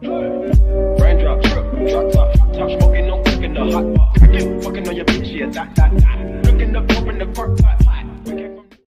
Raindrop, drop top smoking, no cooking the hot pot. Fucking on your bitch, yeah, that. Looking up, open the park pot.